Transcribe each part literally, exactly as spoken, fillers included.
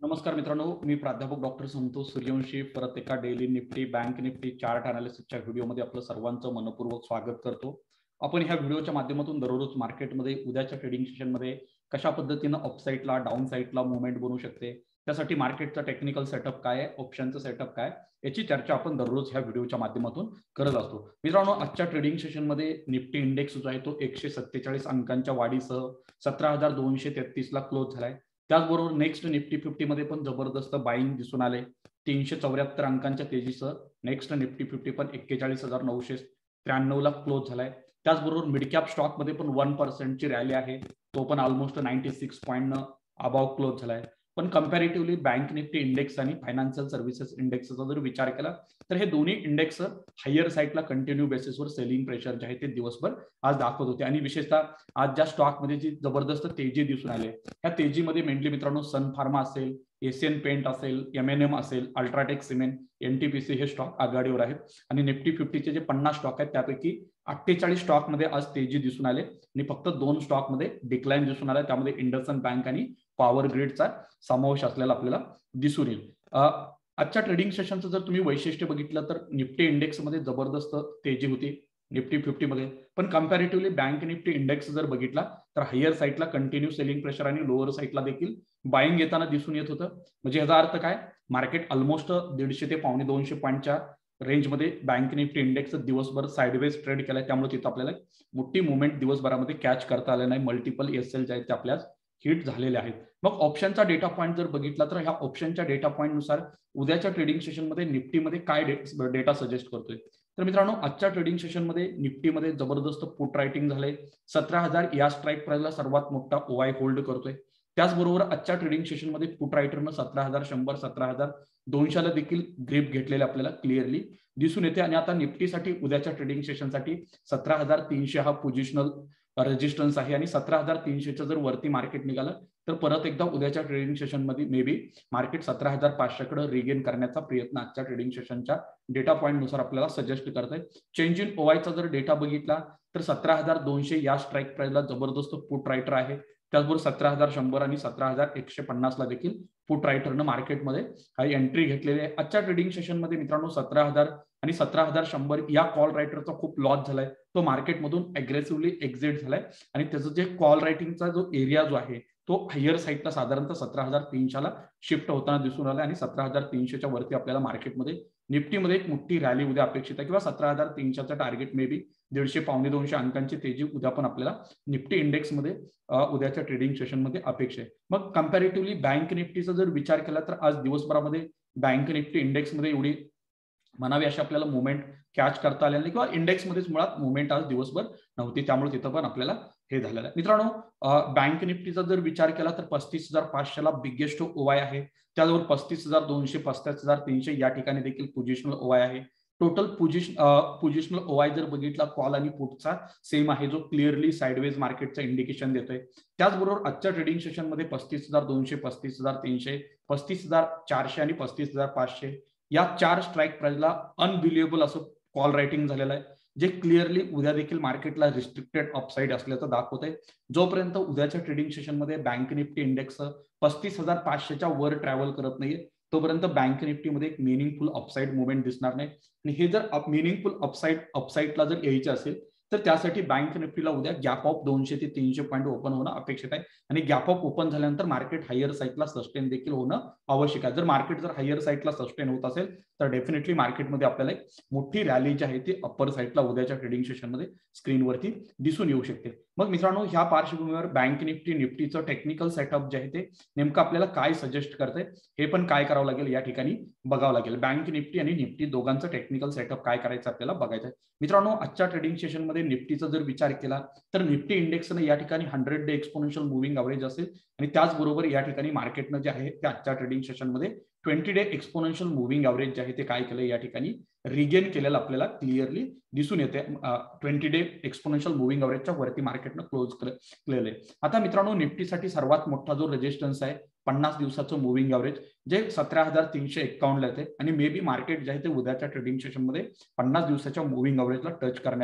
नमस्कार मित्रांनो, मी प्राध्यापक डॉक्टर संतोष सूर्यवंशी परत एका daily nifty bank nifty chart अनालिसिसच्या व्हिडिओमध्ये आपलं सर्वांचं मनपूर्वक स्वागत करतो. आपण ह्या व्हिडिओच्या माध्यमातून दररोज मार्केटमध्ये उद्याच्या ट्रेडिंग सेशनमध्ये कशा पद्धतीनं अपसाईडला डाऊन साईडला मुवमेंट बनू शकते, त्यासाठी मार्केटचा टेक्निकल सेटअप काय आहे, ऑप्शनचं सेटअप काय, याची चर्चा आपण दररोज ह्या व्हिडिओच्या माध्यमातून करत असतो. मित्रांनो, आजच्या ट्रेडिंग सेशनमध्ये निफ्टी इंडेक्स जो आहे तो एकशे सत्तेचाळीस अंकांच्या वाढीसह सतरा हजार दोनशे तेहतीस ला क्लोज झालाय. त्याचबरोबर नेक्स्ट निफ्टी फिफ्टी मध्ये पण जबरदस्त बाईंग दिसून आले. तीनशे चौऱ्याहत्तर अंकांच्या तेजीसह नेक्स्ट निफ्टी फिफ्टी पण एक्केचाळीस हजार नऊशे त्र्याण्णव ला क्लोज झालाय. त्याचबरोबर मिड कॅप स्टॉक मध्ये पण वन पर्सेंटची रॅली आहे, तो पण almost ninety six point above close झालाय. पण कम्पॅरेटिव्हली बँक निफ्टी इंडेक्स आणि फायनान्शियल सर्व्हिसेस इंडेक्सचा जर विचार केला तर हे दोन्ही इंडेक्स हायर साईडला कंटिन्यू बेसिसवर सेलिंग प्रेशर जे आहे ते दिवसभर आज दाखवत होते. आणि विशेषतः आज ज्या स्टॉकमध्ये जी जबरदस्त तेजी दिसून आली त्या तेजीमध्ये मेनली मित्रांनो सन फार्मा असेल, एशियन पेंट असेल, एम एन एम असेल, अल्ट्राटेक सिमेंट, एनटीपीसी हे स्टॉक आघाडीवर आहेत. आणि निफ्टी फिफ्टीचे जे पन्नास स्टॉक आहेत त्यापैकी अठ्ठेचाळीस स्टॉक मध्ये आज तेजी दिसून आले आणि फक्त दोन स्टॉक मध्ये डिक्लाइन दिसून आला. त्यामध्ये इंडसइंड बँक आणि पॉवर ग्रिडचा समावेश असलेला आपल्याला दिसून येईल. आजच्या ट्रेडिंग सेशनचं जर तुम्ही वैशिष्ट्य बघितलं तर निफ्टी इंडेक्स मध्ये जबरदस्त तेजी होती निफ्टी फिफ्टी मध्ये, पण कम्पॅरेटिव्हली बँक निफ्टी इंडेक्स जर बघितला तर हायर साईडला कंटिन्यू सेलिंग प्रेशर आणि लोअर साईडला देखील बाईंग येताना दिसून येत होतं. म्हणजे याचा अर्थ काय, मार्केट ऑलमोस्ट दीडशे ते पावणे दोनशे पॉईंटच्या रेंजमध्ये बँक निफ्टी इंडेक्स दिवसभर साईडवेज ट्रेड केलाय. त्यामुळे तिथं आपल्याला मोठी मुवमेंट दिवसभरामध्ये कॅच करता आले नाही. मल्टिपल एस एल जे आहेत ते आपल्या हिट झालेले आहेत. मग ऑप्शनचा डेटा पॉईंट जर बघितला तर ह्या ऑप्शनच्या डेटा पॉईंट नुसार उद्याच्या ट्रेडिंग सेशनमध्ये निफ्टीमध्ये काय डेटा सजेस्ट करतोय. तर मित्रांनो, आजच्या ट्रेडिंग सेशनमध्ये निफ्टीमध्ये जबरदस्त पुट रायटिंग झाले. सतरा हजार या स्ट्राईक प्राइसला सर्वात मोठा ओआय होल्ड करतोय. त्याचबरोबर आजच्या ट्रेडिंग सेशनमध्ये पुट रायटरनं सतरा हजार शंभर सतरा हजार दोनशेला देखील ग्रीप घेतलेले आपल्याला क्लिअरली दिसून येते. आणि आता निफ्टीसाठी उद्याच्या ट्रेडिंग सेशनसाठी सतरा हजार तीनशे हा पोझिशनल रेजिस्टन्स आहे. आणि सतरा हजार तीनशेच्या जर वरती मार्केट निघालं तर परत एकदा उद्याच्या ट्रेडिंग सेशनमध्ये मे बी मार्केट सतरा हजार पाचशेकडे रिगेन करण्याचा प्रयत्न आजच्या ट्रेडिंग सेशनच्या डेटा पॉईंट नुसार आपल्याला सजेस्ट करत आहे. चेंज इन ओवायचा जर डेटा बघितला तर सतरा हजार दोनशे या स्ट्राईक प्राइसला जबरदस्त पुट रायटर आहे. त्याचबरोबर सतरा हजार शंभर आणि सतरा हजार एकशे पन्नास ला देखील पुट रायटरनं मार्केटमध्ये काही एंट्री घेतलेली आहे. आजच्या ट्रेडिंग सेशनमध्ये मित्रांनो सतरा हजार आणि सतरा हजार शंभर या कॉल रायटरचा खूप लॉस झालाय. तो मार्केटमधून अग्रेसिव्हली एक्झिट झालाय आणि त्याचं जे कॉल रायटिंगचा जो एरिया जो आहे तो हायर साईडला साधारणतः सतरा हजार तीनशेला शिफ्ट होताना दिसून आला. आणि सतरा हजार तीनशेच्या वरती आपल्याला मार्केटमध्ये निफ्टीमध्ये एक मोठी रॅली उद्या अपेक्षित आहे, किंवा सतरा हजार तीनशेचा टार्गेट मे बी दीडशे पावणे दोनशे अंकांची तेजी उद्या पण आपल्याला निफ्टी इंडेक्समध्ये उद्याच्या ट्रेडिंग सेशनमध्ये अपेक्षा आहे. मग कम्पॅरेटिव्हली बँक निफ्टीचा जर विचार केला तर आज दिवसभरामध्ये बँक निफ्टी इंडेक्समध्ये एवढी म्हणावी अशी आपल्याला मुवमेंट कॅच करता आलेली नाही, किंवा इंडेक्समध्येच मुळात मुवमेंट आज दिवसभर नव्हती. त्यामुळे तिथं पण आपल्याला हे झालेलं आहे. मित्रांनो, बँक निफ्टीचा जर विचार केला तर पस्तीस हजार पाचशेला बिगेस्ट ओवाय आहे. त्याचबरोबर पस्तीस हजार दोनशे पस्तीस हजार तीनशे या ठिकाणी देखील पोझिशनल ओवाय आहे. टोटल पोझिशन पोझिशनल ओवाय जर बघितला कॉल आणि पुटचा सेम आहे, जो क्लिअरली साइडवेज मार्केटचं इंडिकेशन देतोय. त्याचबरोबर आजच्या ट्रेडिंग सेशनमध्ये पस्तीस हजार दोनशे पस्तीस हजार तीनशे पस्तीस हजार चारशे आणि पस्तीस हजार पाचशे या चार स्ट्राईक प्राइसला अनबिलिव्हेबल असं कॉल रायटिंग झालेलं आहे, जे क्लिअरली उद्या देखील मार्केटला रिस्ट्रिक्टेड अपसाईड असल्याचं दाखवत आहे. जोपर्यंत उद्याच्या ट्रेडिंग सेशनमध्ये बँक निफ्टी इंडेक्स पस्तीस हजार पाचशेच्या वर ट्रॅव्हल करत नाहीये तोपर्यंत बँक निफ्टीमध्ये एक मिनिंगफुल अपसाईड मुवमेंट दिसणार नाही. आणि हे जर मिनिंगफुल अपसाईड अपसाईडला जर यायचे असेल तर त्यासाठी बँक निफ्टीला उद्या गॅप ऑफ दोनशे ते तीनशे पॉईंट ओपन होणं अपेक्षित आहे. आणि गॅप ऑफ ओपन झाल्यानंतर मार्केट हायर साईडला सस्टेन देखील होणं आवश्यक आहे. जर मार्केट जर हायर साईडला सस्टेन होत असेल तर डेफिनेटली मार्केटमध्ये आपल्याला एक मोठी रॅली जी आहे ती अप्पर साईडला उद्याच्या ट्रेडिंग सेशनमध्ये स्क्रीनवरती दिसून येऊ शकते. मग मित्रांनो, ह्या पार्श्वभूमीवर बँक निफ्टी निफ्टीचं टेक्निकल सेटअप जे आहे ते नेमकं आपल्याला काय सजेस्ट करते हे पण काय करावं लागेल या ठिकाणी बघावं लागेल. बँक निफ्टी आणि निफ्टी दोघांचं टेक्निकल सेटअप काय करायचं आपल्याला बघायचं आहे. मित्रांनो, आजच्या ट्रेडिंग सेशनमध्ये निफ्टीचा जर विचार केला तर निफ्टी इंडेक्सने या ठिकाणी hundred day exponential moving average असेल आणि त्याचबरोबर या ठिकाणी मार्केटनं जे आहे ते आजच्या ट्रेडिंग सेशनमध्ये twenty day exponential moving average जे आहे ते काय केलं या ठिकाणी रिगेन केलेलं आपल्याला क्लिअरली दिसून येते. ट्वेंटी डे एक्सपोनेन्शियल मुव्हिंग एव्हरेजच्या वरती मार्केटनं क्लोज केलेलं आहे. आता मित्रांनो, निफ्टीसाठी सर्वात मोठा जो रेजिस्टन्स आहे पन्नास दिवसाचं मुव्हिंग एव्हरेज जे सतरा हजार तीनशे एक्कावन्न ला येते आणि मे बी मार्केट जे आहे ते उद्याच्या ट्रेडिंग सेशनमध्ये पन्नास दिवसाच्या मुव्हिंग एव्हरेजला टच करण्याचा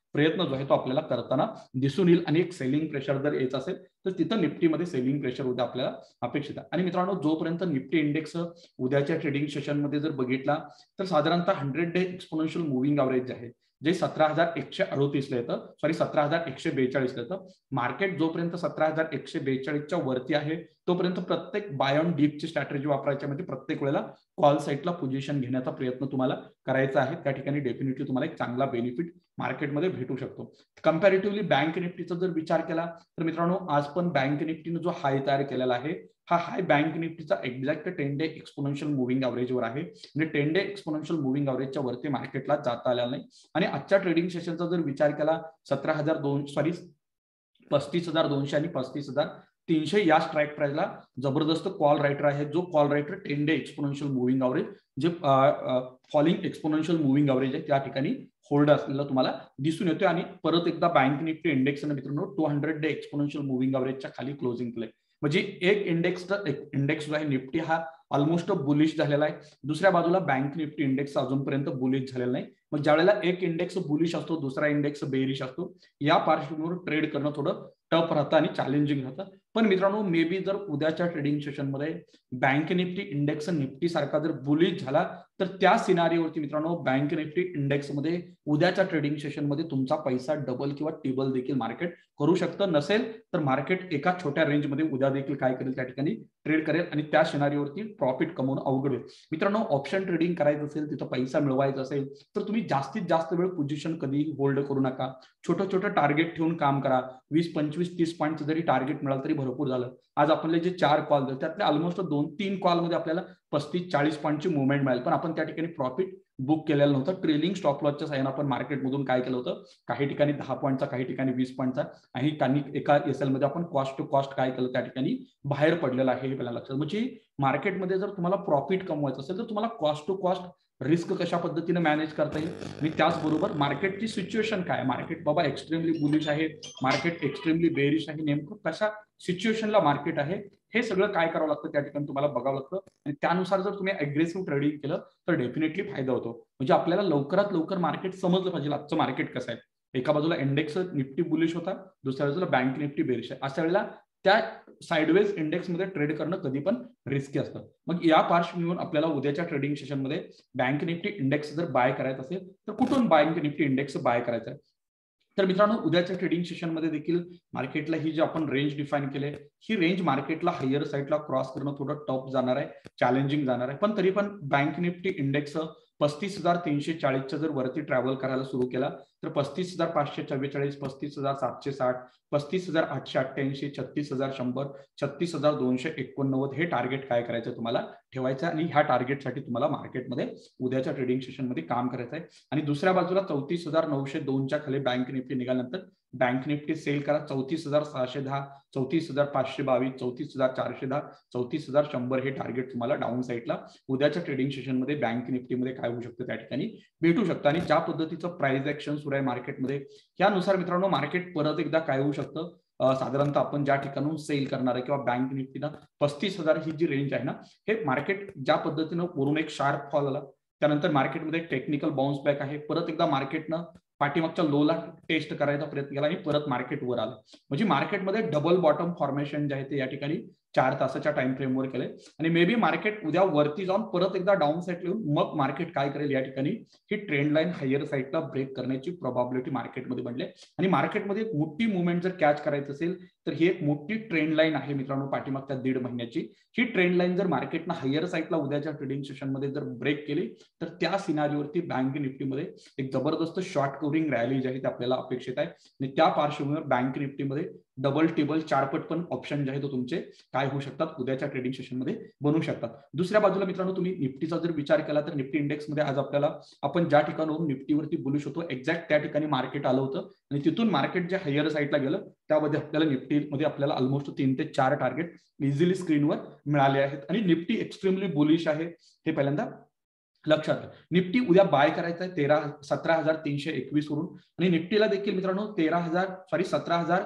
प्रयत्न जो आहे तो आपल्याला करताना दिसून येईल आणि एक सेलिंग प्रेशर जर येत असेल तर तिथं निफ्टीमध्ये सेलिंग प्रेशर उद्या आपल्याला अपेक्षित आहे. आणि मित्रांनो, जोपर्यंत निफ्टी इंडेक्स उद्याच्या ट्रेडिंग सेशनमध्ये जर बघितला तर साधारणतः hundred day exponential moving average जे आहे जे सतरा हजार एकशे अडोतीसला येतं, सॉरी सतरा हजार एकशे बेचाळीसला येतं. मार्केट जोपर्यंत सतरा हजार एकशे बेचाळीसच्या वरती आहे तोपर्यंत प्रत्येक बाय ऑन डीपची स्ट्रॅटेजी वापरायच्या, म्हणजे प्रत्येक वेळेला कॉल साईडला पोझिशन घेण्याचा प्रयत्न तुम्हाला करायचा आहे. त्या ठिकाणी डेफिनेटली तुम्हाला एक चांगला बेनिफिट मार्केटमध्ये भेटू शकतो. कम्पॅरेटिव्हली बँक निफ्टीचा जर विचार केला तर मित्रांनो, आज पण बँक निफ्टीने जो हाय तयार केलेला आहे हा हाय बँक निफ्टीचा exact ten day exponential moving ॲव्हरेजवर आहे. म्हणजे टेन डे एक्सपोनेन्शियल मुव्हिंग ॲव्हरेजच्या वरती मार्केटला जाता आलेला नाही. आणि आजच्या ट्रेडिंग सेशनचा जर विचार केला सतरा हजार दोन सॉरी पस्तीस हजार दोनशे आणि पस्तीस हजार तीनशे या स्ट्राईक प्राइसला जबरदस्त कॉल रायटर आहे, जो call writer ten day exponential moving average जे फॉलिंग एक्सपोनेन्शियल मुव्हिंग ॲव्हरेज आहे त्या ठिकाणी होल्ड असलेला तुम्हाला दिसून येतोय. आणि परत एकदा बँक निफ्टी इंडेक्सने मित्रांनो two hundred day exponential moving ॲव्हरेजच्या खाली क्लोजिंग केलंय. म्हणजे एक इंडेक्स इंडेक्स जो आहे निफ्टी हा ऑलमोस्ट बुलिश झालेला आहे, दुसऱ्या बाजूला बँक निफ्टी इंडेक्स अजूनपर्यंत बुलिश झालेला नाही. मग ज्यावेळेला एक इंडेक्स बुलिश असतो दुसरा इंडेक्स बेरिश असतो, या पार्श्वभूमीवर ट्रेड करणं थोडं टफ राहतं आणि चॅलेंजिंग राहतं. पण मित्रांनो, मे बी जर उद्याच्या ट्रेडिंग सेशनमध्ये बँक निफ्टी इंडेक्स निफ्टी सारखा जर बुलिश झाला तर त्या सिनारीवरती मित्रांनो बँक निफ्टी इंडेक्समध्ये उद्याच्या ट्रेडिंग सेशनमध्ये तुमचा पैसा डबल किंवा टिबल देखील मार्केट करू शकतं. नसेल तर मार्केट एका छोट्या रेंजमध्ये उद्या देखील काय करेल, त्या ठिकाणी ट्रेड करेल आणि त्या सिनारीवरती प्रॉफिट कमवणं अवघड होईल. मित्रांनो, ऑप्शन ट्रेडिंग करायचं असेल, तिथं पैसा मिळवायचा असेल तर तुम्ही जास्तीत जास्त वेळ पोझिशन कधीही होल्ड करू नका. छोटं छोटं टार्गेट ठेवून काम करा. वीस पंचवीस तीस पॉईंट जरी टार्गेट मिळालं तरी भरपूर झालं. आज आपले जे चार कॉल झाले त्यातले ऑलमोस्ट दोन तीन कॉलमध्ये आपल्याला पस्तीस चाळीस पॉईंटची मुवमेंट मिळेल, पण आपण त्या ठिकाणी प्रॉफिट बुक केलेलं नव्हतं. ट्रेलिंग स्टॉप लॉसच्या साहाय्याने आपण मार्केटमधून काय केलं होतं, काही ठिकाणी दहा पॉईंटचा, काही ठिकाणी वीस पॉईंटचा आणि काही एका एस एल मध्ये आपण कॉस्ट टू कॉस्ट काय केलं त्या ठिकाणी बाहेर पडलेलं आहे हे पहिला लक्षात. म्हणजे मार्केटमध्ये जर तुम्हाला प्रॉफिट कमवायचं असेल तर तुम्हाला कॉस्ट टू कॉस्ट रिस्क कशा पद्धतीने मॅनेज करता येईल आणि त्याचबरोबर मार्केटची सिच्युएशन काय, मार्केट बाबा एक्स्ट्रीमली बुलिश आहे, मार्केट एक्स्ट्रीमली बेरिश आहे, नेमकं कशा सिच्युएशनला मार्केट आहे हे सगळं काय करावं लागतं त्या ठिकाणी तुम्हाला बघावं लागतं. आणि त्यानुसार जर तुम्ही अग्रेसिव्ह ट्रेडिंग केलं तर डेफिनेटली फायदा होतो. म्हणजे आपल्याला लवकरात लवकर मार्केट समजलं पाहिजे आजचं मार्केट कसं आहे. एका बाजूला इंडेक्स निफ्टी बुलिश होता, दुसऱ्या बाजूला बँक निफ्टी बेरिश आहे. अशा वेळेला त्या साइडवेज इंडेक्समध्ये ट्रेड करणं कधी पण रिस्की असतं. मग या पार्श्वभूमीवर आपल्याला उद्याच्या ट्रेडिंग सेशनमध्ये बँक निफ्टी इंडेक्स जर बाय करायचं असेल तर कुठून बँक निफ्टी इंडेक्स बाय करायचं आहे. तर मित्रांनो, उद्याच्या ट्रेडिंग सेशनमध्ये देखील मार्केटला ही जी आपण रेंज डिफाईन केली ही रेंज मार्केटला हायर साईडला क्रॉस करणं थोडं टफ जाणार आहे, चॅलेंजिंग जाणार आहे. पण तरी पण बँक निफ्टी इंडेक्स पस्तीस हजार तीनशे चाळीसच्या जर वरती ट्रॅव्हल करायला सुरू केला तर पस्तीस हजार पाचशे चव्वेचाळीस, पस्तीस हजार सातशे साठ, पस्तीस हजार आठशे अठ्ठ्याऐंशी, छत्तीस हजार शंभर, छत्तीस हजार दोनशे एकोणनव्वद हे टार्गेट काय करायचं तुम्हाला ठेवायचं आणि ह्या टार्गेटसाठी तुम्हाला मार्केटमध्ये उद्याच्या ट्रेडिंग सेशनमध्ये काम करायचं आहे. आणि दुसऱ्या बाजूला चौतीस हजार नऊशे दोनच्या खाली बँक निफ्टी निघाल्यानंतर बँक निफ्टी सेल करा. चौतीस हजार सहाशे दहा, चौतीस हजार पाचशे बावीस, चौतीस हजार चारशे दहा, चौतीस हजार शंभर हे टार्गेट तुम्हाला डाऊन साईडला उद्याच्या ट्रेडिंग सेशनमध्ये बँक निफ्टीमध्ये काय होऊ शकतं त्या ठिकाणी भेटू शकतं. आणि ज्या पद्धतीचं प्राइस ऍक्शन सुरू आहे मार्केटमध्ये त्यानुसार मित्रांनो मार्केट परत एकदा काय होऊ शकतं, साधारणतः आपण ज्या ठिकाणून सेल करणार आहे किंवा बँक निफ्टीनं पस्तीस हजार ही जी रेंज आहे ना, हे मार्केट ज्या पद्धतीनं वरून एक शार्प फॉल आला त्यानंतर मार्केटमध्ये टेक्निकल बाउन्स बॅक आहे, परत एकदा मार्केटनं पाठीमागच्या लोला टेस्ट करायचा प्रयत्न केला आणि परत मार्केट वर आलं. म्हणजे मार्केटमध्ये डबल बॉटम फॉर्मेशन जे आहे ते या ठिकाणी चार तासाच्या टाइम फ्रेमवर केले आणि मे बी मार्केट उद्या वरती जाऊन परत एकदा डाऊन साईड येऊन मग मार्केट काय करेल या ठिकाणी ही ट्रेंड लाईन हायर साईडला ब्रेक करण्याची प्रोबॅबिलिटी मार्केटमध्ये बनली. आणि मार्केटमध्ये एक मोठी मुवमेंट जर कॅच करायचं असेल तर ही एक मोठी ट्रेंड लाईन आहे मित्रांनो पाठीमागच्या दीड महिन्याची. ही ट्रेंड लाईन जर मार्केटनं हायर साईडला उद्याच्या ट्रेडिंग सेशनमध्ये जर ब्रेक केली तर त्या सिनारीवरती बँक निफ्टीमध्ये एक जबरदस्त शॉर्ट कव्हरिंग रॅली जी आहे ती आपल्याला अपेक्षित आहे. आणि त्या पार्श्वभूमीवर बँक निफ्टीमध्ये डबल टेबल चारपट पण ऑप्शन जे आहे तो तुमचे काय होऊ शकतात उद्याच्या ट्रेडिंग सेशनमध्ये बनू शकतात. दुसऱ्या बाजूला मित्रांनो तुम्ही निफ्टीचा जर विचार केला तर निफ्टी इंडेक्समध्ये आज आपल्याला आपण ज्या ठिकाणावरून निफ्टीवरती बुलिश होतो एक्झॅक्ट त्या ठिकाणी मार्केट आलं होतं आणि तिथून मार्केट जे हायर साईडला गेलं त्यामध्ये आपल्याला निफ्टीमध्ये आपल्याला ऑलमोस्ट तीन ते चार टार्गेट इझिली स्क्रीनवर मिळाले आहेत. आणि निफ्टी एक्स्ट्रीमली बुलिश आहे हे पहिल्यांदा लक्षात. निफ्टी उद्या बाय करायचं आहे तेरा सतरा हजार तीनशे एकवीस वरून आणि निफ्टीला देखील मित्रांनो तेरा हजार सॉरी सतरा हजार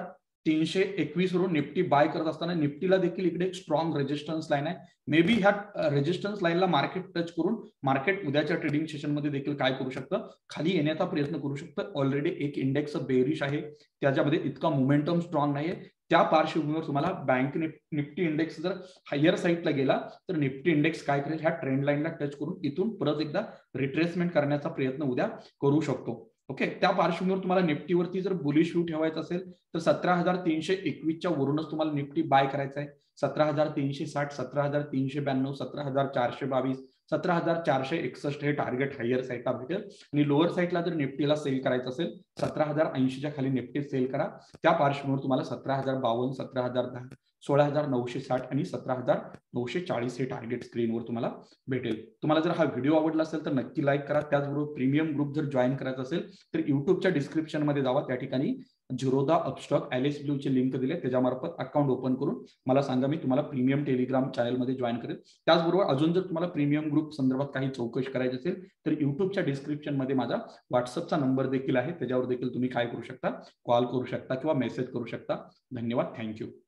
तीनशे एकवीस वरून निफ्टी बाय करत असताना निफ्टीला देखील इकडे एक स्ट्रॉंग रेजिस्टन्स लाईन आहे. मे बी ह्या रेजिस्टन्स लाईनला मार्केट टच करून मार्केट उद्याच्या ट्रेडिंग सेशनमध्ये देखील काय करू शकतं, खाली येण्याचा प्रयत्न करू शकतं. ऑलरेडी एक इंडेक्स बेरिश आहे, त्याच्यामध्ये इतका मोमेंटम स्ट्रॉंग नाहीये. त्या पार्श्वभूमीवर तुम्हाला बँक निफ्टी इंडेक्स जर हायर साईडला गेला तर निफ्टी इंडेक्स काय करेल, ह्या ट्रेंड लाईनला टच करून इथून परत एकदा रिट्रेसमेंट करण्याचा प्रयत्न उद्या करू शकतो. ओके, त्या पार्श्वभूमीवर तुम्हाला निफ्टीवरती जर बुलिश व्ह्यू ठेवायचा असेल तर सतरा हजार तीनशे एकवीसच्या वरूनच तुम्हाला निफ्टी बाय करायचा आहे. सतरा हजार तीनशे साठ, सतरा हजार तीनशे ब्याण्णव, सतरा हजार चारशे बावीस, सतरा हजार चारशे एकसष्ट हे टार्गेट हायर साईडला भेटेल. आणि लोअर साईडला जर निफ्टीला सेल करायचं असेल सतरा हजार ऐंशीच्या खाली निफ्टी सेल करा. त्या पार्श्वभूमीवर तुम्हाला सतरा हजार बावन्न, सतरा हजार दहा, सोळा हजार नऊशे साठ आणि सतरा हजार नऊशे चाळीस हे टार्गेट स्क्रीनवर तुम्हाला भेटेल. तुम्हाला जर हा व्हिडिओ आवडला असेल तर नक्की लाईक करा. त्याचबरोबर प्रीमियम ग्रुप जर जॉईन करायचा असेल तर युट्यूबच्या डिस्क्रिप्शन मध्ये जावा, त्या ठिकाणी झिरोदा अपस्टॉक ॲलिस ब्लूचे लिंक दिले, त्याच्यामार्फत अकाउंट ओपन करून मला सांगा, मी तुम्हाला प्रीमियम टेलिग्राम चॅनलमध्ये जॉईन करेल. त्याचबरोबर अजून जर तुम्हाला प्रीमियम ग्रुप संदर्भात काही चौकशी करायची असेल तर युट्यूबच्या डिस्क्रिप्शन मध्ये माझा व्हॉट्सअपचा नंबर देखील आहे, त्याच्यावर देखील तुम्ही काय करू शकता, कॉल करू शकता किंवा मेसेज करू शकता. धन्यवाद, थँक्यू.